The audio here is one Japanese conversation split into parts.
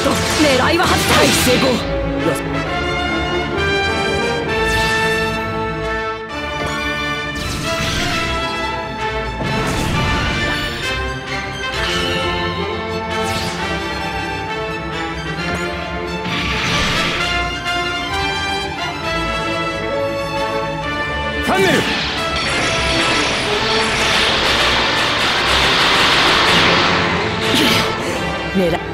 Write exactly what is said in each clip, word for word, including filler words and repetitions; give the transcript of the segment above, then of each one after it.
と狙いは外したい成功。 ファンネル狙い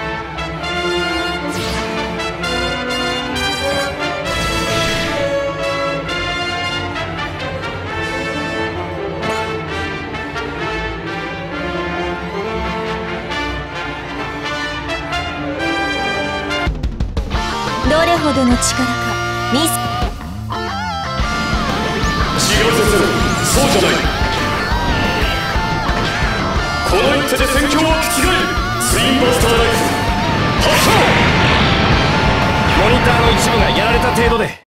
どれほどの力か見せ。 違うぜ、そうじゃない。この一手で戦況は覆る。ツインバスターライフ発射。モニターの一部がやられた程度で。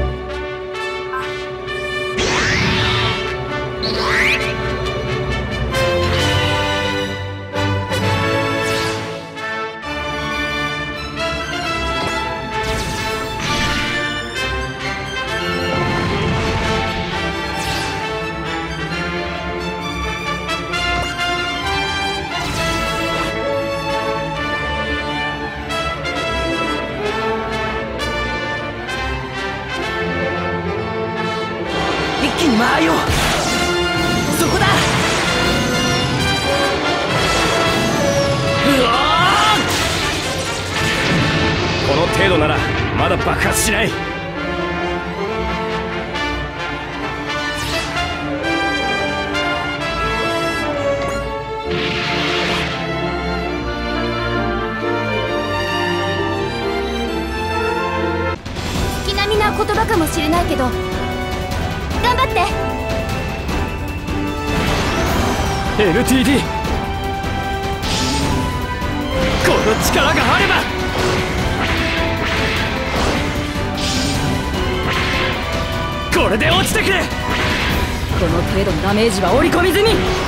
一気に回よう。そこだ。うわー、 この程度ならまだ爆発しない。 月並みな言葉かもしれないけど頑張って。 エルティーディー この力があれば。これで落ちてくれ。 この程度のダメージは織り込み済み。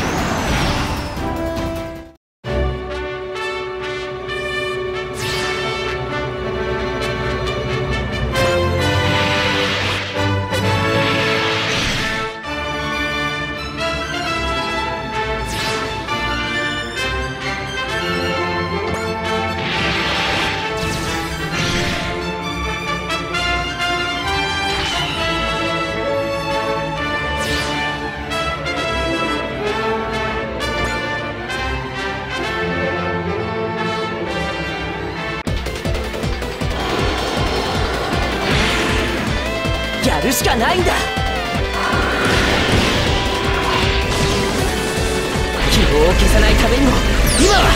やるしかないんだ。希望を消さないためにも今は。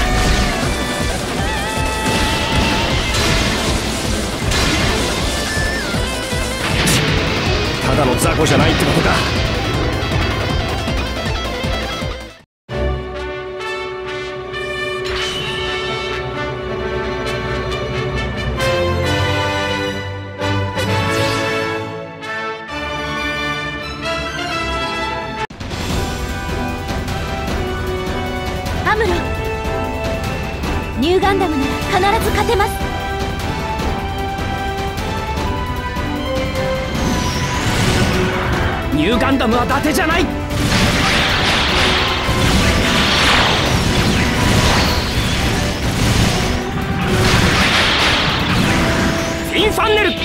ただの雑魚じゃないってことか。 アムロ、ニューガンダムなら必ず勝てます。 ニューガンダムは伊達じゃない。インファンネル。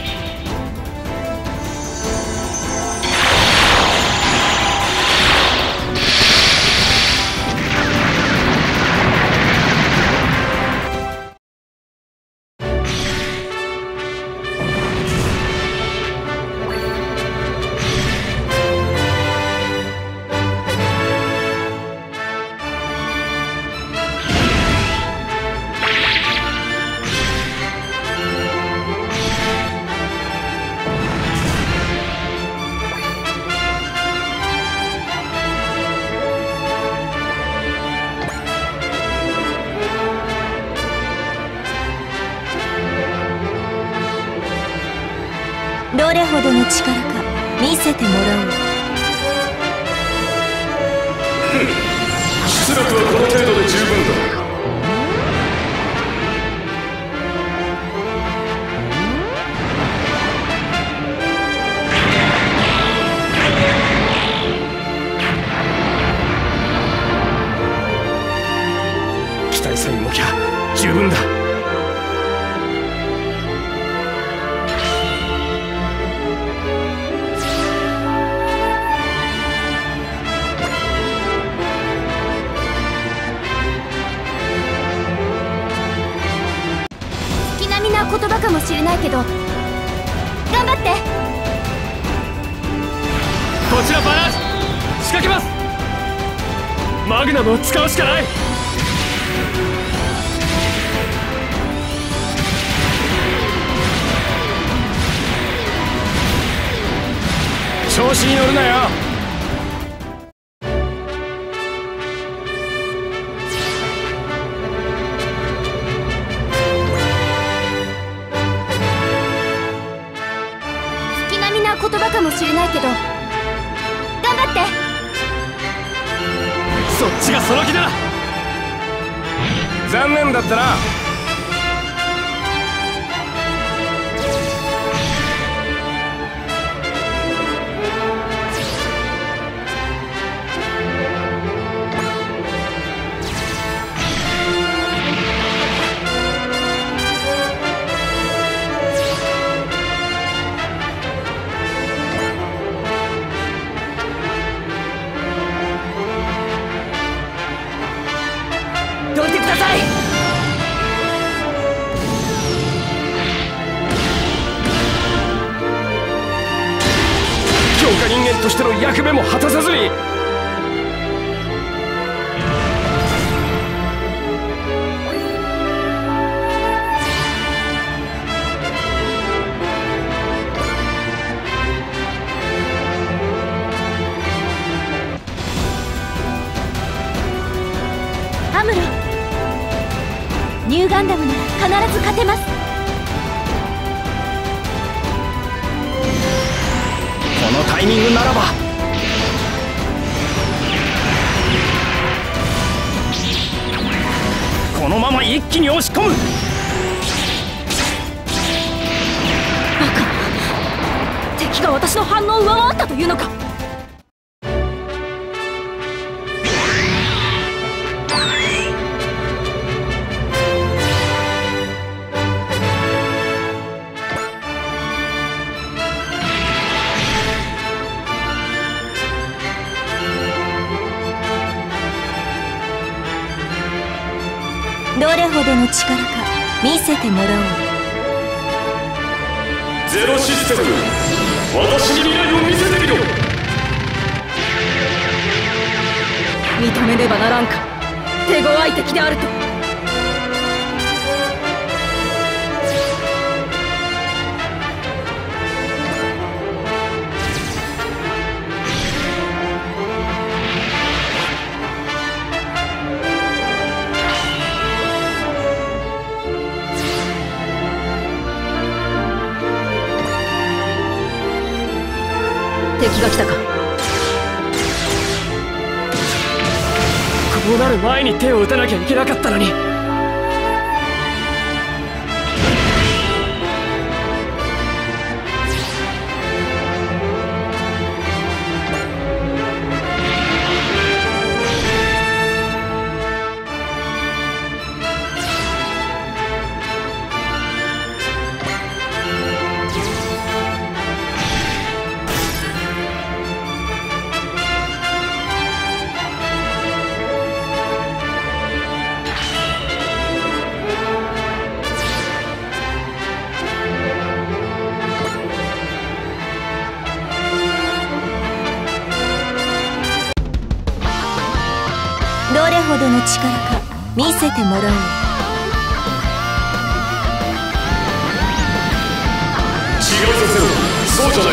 どれほどの力か見せてもらおう。 出力はこの程度で十分だ。 言葉かもしれないけど頑張って。 こちらバラージ仕掛けます。マグナムを使うしかない。調子に乗るなよ。 月並みな言葉かもしれないけど頑張って。 そっちがその気だ。残念だったな。 どいてください。 強化人間としての役目も果たさずに。 アムロ、ニューガンダムなら必ず勝てます。 このタイミングならば。このまま一気に押し込む。 バカ、敵が私の反応を上回ったというのか。 どれほどの力か見せてもらおう。 ゼロシステム、私に未来を見せてみろ。 認めねばならんか、手強い敵であると。敵が来たか。 こうなる前に手を打たなきゃいけなかったのに。 どれほどの力か見せてもらおう。 違うさせろ。そうじゃない。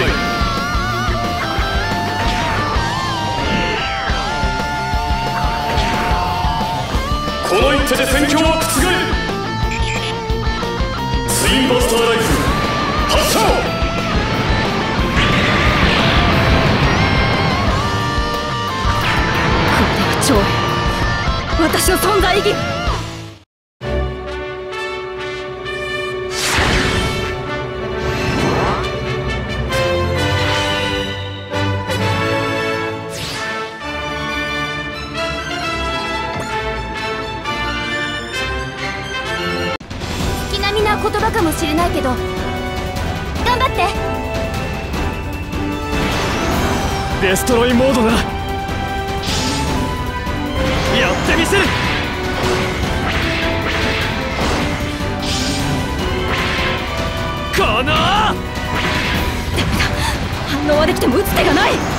この一手で戦況は覆る。ツインバスターライフ発射。 超私の存在意義。月並みな言葉かもしれないけど頑張って。 デストロイモードだ。やってみせる。 この反応はできても打つ手がない。